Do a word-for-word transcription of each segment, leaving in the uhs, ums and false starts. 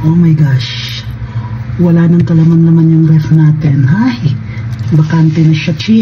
Oh my gosh. Wala nang kalaman naman yung ref natin. Ay, bakante na siya, chi.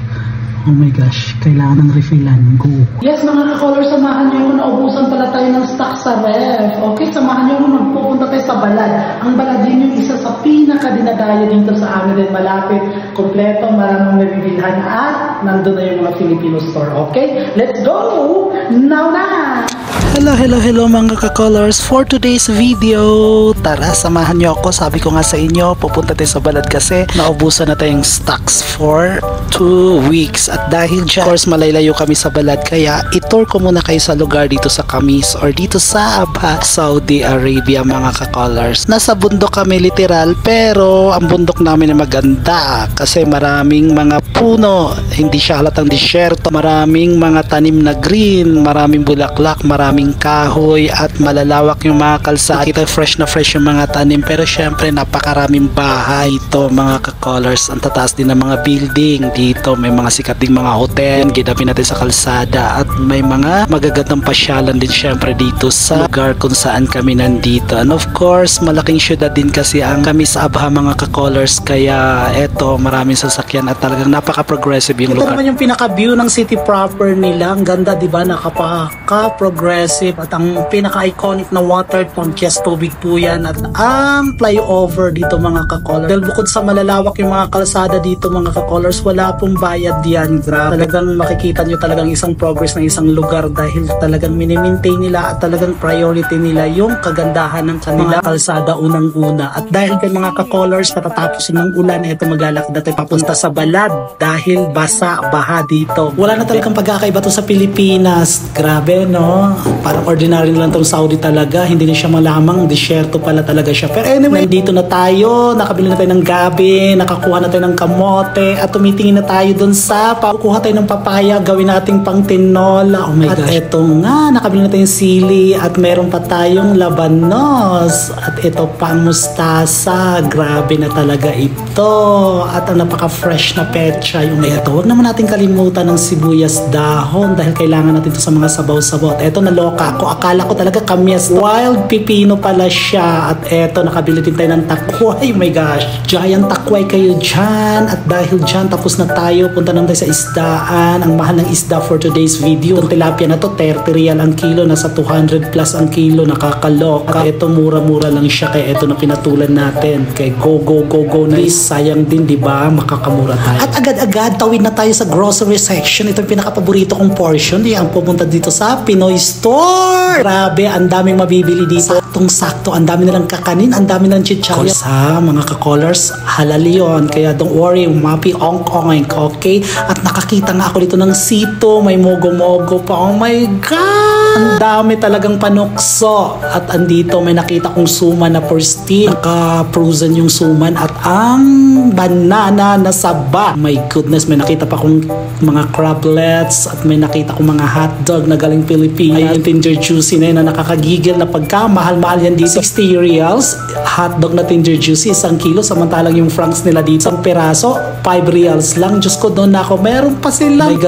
Oh my gosh, kailangan ng refillan. Go. Yes, mga ka-color, samahan niyo yung naubusan pala tayo ng stock sa ref. Okay, samahan niyo yung magpupunta tayo sa Balad. Ang Balad din yung isa sa pinaka-dinadayo dito sa amin din malapit. Kompleto, maraming nabibilhan at nandun na yung mga Filipino store. Okay, let's go! Now na! Hello, hello, hello mga ka-colors. For today's video, tara, samahan niyo ako. Sabi ko nga sa inyo, pupunta tayo sa Balad kasi naubusan na tayong stocks for two weeks. At dahil dyan, of course, malaylayo kami sa Balad. Kaya, itour ko muna kayo sa lugar dito sa Camis or dito sa Abha, Saudi Arabia mga ka-colors. Nasa bundok kami literal, pero ang bundok namin ay maganda kasi maraming mga puno. Hindi siya halatang disyerto. Maraming mga tanim na green, maraming bulaklak, maraming kahoy at malalawak yung mga kalsada. Kita fresh na fresh yung mga tanim, pero syempre napakaraming bahay ito mga ka-colors. Ang tataas din ng mga building dito, may mga sikat ding mga hotel ginabi natin sa kalsada at may mga magagandang pasyalan din syempre dito sa lugar kung saan kami nandito. And of course, malaking syudad din kasi ang Camis Abha mga ka-colors, kaya eto maraming sasakyan at talagang napaka-progressive yung lugar. Ito naman yung pinaka-view ng city proper nila. Ang ganda, diba? Nakapaka-progressive. At ang pinaka-iconic na water pump, yes, tubig po yan. At ang flyover dito mga ka-colors. Dahil bukod sa malalawak yung mga kalsada dito mga ka-colors, wala pong bayad yan. Grabe. Talagang makikita nyo talagang isang progress ng isang lugar dahil talagang minimaintain nila at talagang priority nila yung kagandahan ng kanila kalsada unang-una. At dahil kay mga ka-colors, patatapos ng ulan, ito maglalakad na tayo papunta sa Balad dahil basa, baha dito. Wala na talagang pagkakaiba to sa Pilipinas. Grabe, no? Parang ordinary lang tong Saudi talaga. Hindi na siya malamang. Disyerto pala talaga siya. Pero anyway, nandito na tayo. Nakabili na tayo ng gabi. Nakakuha na tayo ng kamote. At tumitingin na tayo dun sa pakukuha tayo ng papaya. Gawin nating pang tinola. Oh my gosh. At eto nga, nakabili na tayong sili. At meron pa tayong labanos. At ito pang mustasa. Grabe na talaga ito. At ang napaka-fresh na petsa. Yung ito. Huwag naman natin kalimutan ng sibuyas dahon. Dahil kailangan natin ito sa mga sabaw-sabaw. At eto, naloka ako. Akala ko talaga kamyas. Wild pipino pala siya. At eto, nakabili din tayo ng takway. Oh my gosh. Giant takway kayo dyan. At dahil dyan, tapos na tayo. Punta naman tayo sa isdaan. Ang mahal ng isda for today's video. Itong tilapia na to, thirty real ang kilo. Nasa two hundred plus ang kilo. Nakakaloka. At eto, mura-mura lang siya. Kaya eto na pinatulan natin. Kaya go, go, go, go na. Sayang din, di ba? Makakamura tayo. At agad-agad, tawid na tayo sa grocery section. Ito yung pinaka-paborito kong portion. Di ang pupunta dito sa Pinoy Store. Grabe, ang daming mabibili dito. Saktong-sakto, ang dami nilang kakanin, ang dami nilang chichaya. Sa mga ka-colors, halal yun. Kaya don't worry, mapi ong-ong, okay? At nakakita nga ako dito ng sito, may mogo-mogo pa. Oh my God! Ang dami talagang panukso. At andito, may nakita kong suman na pristine. Naka-frozen yung suman at ang banana na saba. My goodness, may nakita pa akong mga crablets at may nakita akong mga hotdog na galing Pilipinas. Ay, yung Tender Juicy na yun na nakakagigil na pagka mahal-mahal yan dito. sixty reals, hotdog na Tender Juicy, isang kilo. Samantalang yung franks nila dito, isang peraso, five reals lang. Diyos ko, doon ako. Meron pa sila. May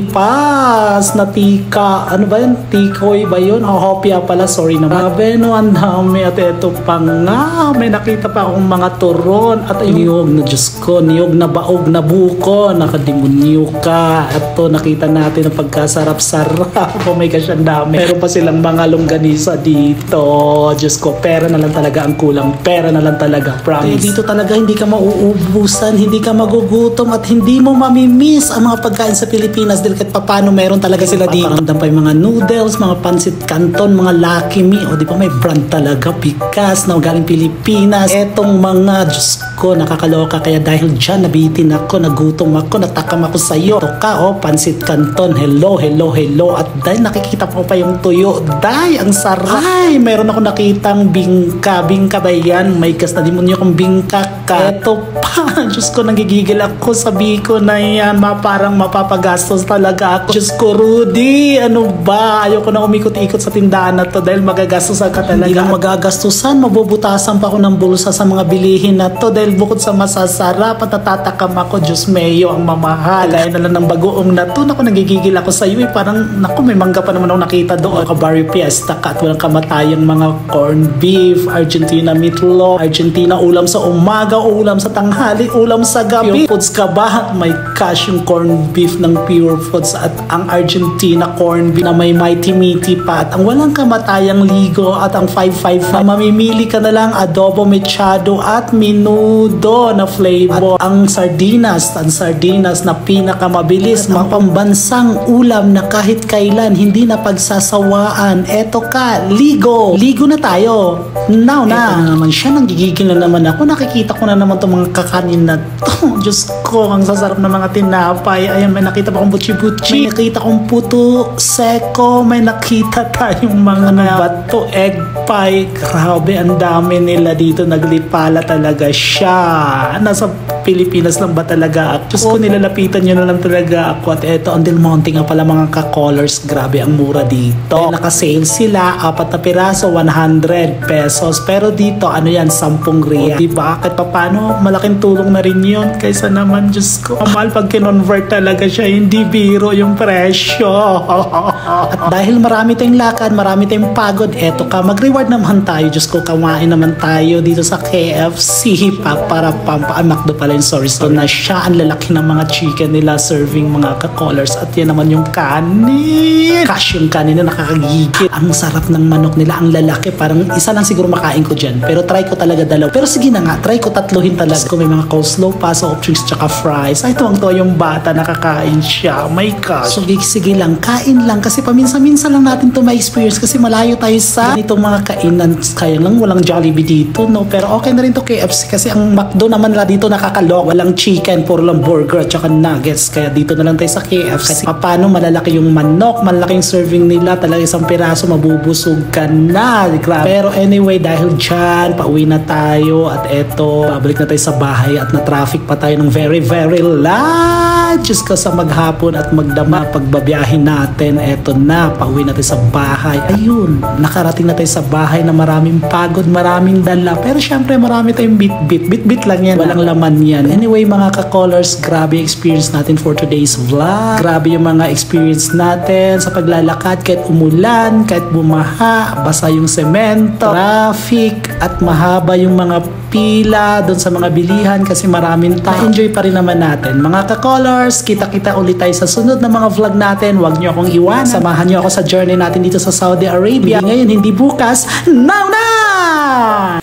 gastipas na tika. Ano ba yun? Tikoy ba yun? O, hopia pala. Sorry naman. Grabe, no, ang dami. At ito pa nga. May nakita pa akong mga turon. At yung niyog na, Diyos ko, niyog na baog na buko. Nakademonyo ka. At to, nakita natin ang pagkasarap-sarap. Oh my gosh, ang dami. Meron pa silang mga longganisa dito. Diyos ko, pera na lang talaga ang kulang. Pera na lang talaga, promise. Eh, dito talaga hindi ka mauubusan, hindi ka magugutom at hindi mo mamimiss ang mga pagkain sa Pilipinas dahil kahit papano meron talaga sila dito. Paparamdam pa yung mga noodles, mga pansit canton, mga Lucky Me. O di ba may brand talaga, bigas na galing Pilipinas. Etong mga, Diyos ko, nakakaloka. Kaya dahil dyan, nabitin ako, nagutom ako, natakam ako sa'yo. Ito ka, oh, pansit canton. Hello, hello, hello. At dahil nakikita ko pa yung tuyo. Dahil ang sarap. Ay, meron ako nakitang bingka. Bingka ba yan? May gas na demonyo kong bingka ka. Ito pa. Diyos ko, nagigigil ako. Sabi ko na yan, ma, parang mapapagastos talaga ako. Diyos ko, Rudy, ano ba? Ayoko ako na umikot-ikot sa tindahan na to dahil magagastusan ka talaga. Hindi lang magagastusan, mabubutasan pa ako ng bulsa sa mga bilihin na to dahil bukod sa masasarap at natatakam ako, Diyos mayo, ang mamahal. Gaya na lang ng bagoong na to, naku, nagigigil ako sa iyo eh. Parang, naku, may mangga pa naman ako nakita doon. Kabarrio Fiesta ka at walang kamatayang mga corned beef, Argentina meatloaf, Argentina ulam sa umaga, ulam sa tanghali, ulam sa gabi. Pure Foods ka ba? My gosh, yung corned beef ng Pure Foods at ang Argentina corned beef na may mighty meaty pa at ang walang kamatayang ligo at ang five five five. Mamimili ka na lang adobo mechado at minudo na flavor. At ang sardinas, ang sardinas na pinakamabilis, mapambansang ulam na kahit kailan hindi na pagsasawaan. Eto ka, ligo. Ligo na tayo. Now na. Eto na naman siya, nanggigigil na naman ako. Nakikita ko na naman itong mga kakanin na to. Diyos ko, ang sasarap ng mga tinapay. Ayan, may nakita pa akong butchi-butchi. May nakita akong puto seko. May nakita tayong mga bato, egg pie. Grabe, ang dami nila dito. Naglipala talaga siya. Nasa Pilipinas lang ba talaga ako? Diyos ko, nilalapitan nyo na lang talaga ako. At eto, ang Del Monte nga pala mga ka-colors. Grabe, ang mura dito. Dahil naka-sale sila, apat na piraso, one hundred pesos. Pero dito, ano yan, ten real. O, diba? Kahit pa paano, malaking tulong na rin yun. Kaysa naman, Diyos ko, mahal pag kinonvert talaga siya. Hindi biro yung presyo. At dahil marami tayong lakad, marami tayong pagod, eto ka, mag-reward naman tayo. Diyos ko, kumain naman tayo dito sa K F C. Pa, para pampa, ah, McDo pala yung sorry. So na siya, ang lalaki ng mga chicken nila serving mga ka-colors. At yan naman yung kanin. Cash yung kanin na nakakagigil. Ang sarap ng manok nila, ang lalaki. Parang isa lang siguro makain ko dyan. Pero try ko talaga dalaw. Pero sige na nga, try ko tatluhin talaga. Kung may mga coleslaw pa, soft drinks, tsaka fries. Ay, tuwang-tuwa yung bata, nakakain siya. Oh my gosh. So sige lang, kain lang. Kasi paminsan-minsan lang natin to ma-experience. Kasi malayo tayo sa ganitong mga kainan. Kaya lang, walang Jollibee dito, no? Pero okay na rin to K F C. Kasi ang McDo naman nila dito nakakalok. Walang chicken, puro lang burger, tsaka nuggets. Kaya dito na lang tayo sa K F C. Kasi paano malalaki yung manok, malaking serving nila. Talaga isang piraso, mabubusog ka na. Grabe. Pero anyway, dahil dyan, pauwi na tayo. At eto, babalik na tayo sa bahay. At na-traffic pa tayo ng very, very late. Diyos ko, sa maghapon at magdama pagbabiyahin natin. Eto na, pauwi na tayo sa bahay. Ayun, nakarating na tayo sa bahay na maraming pagod, maraming dala. Pero syempre, marami tayong bit-bit. Bit-bit lang yan. Walang laman yan. Anyway, mga ka-colors, grabe experience natin for today's vlog. Grabe yung mga experience natin sa paglalakad. Kahit umulan, kahit bumaha, basa yung semento, traffic, at mahaba yung mga pila doon sa mga bilihan kasi maraming tao. Enjoy pa rin naman natin. Mga ka-colors, kita-kita ulit tayo sa sunod na mga vlog natin. Huwag nyo akong iwan. Samahan nyo ako sa journey natin dito sa Saudi Arabia. Hindi ngayon, hindi bukas. Now na!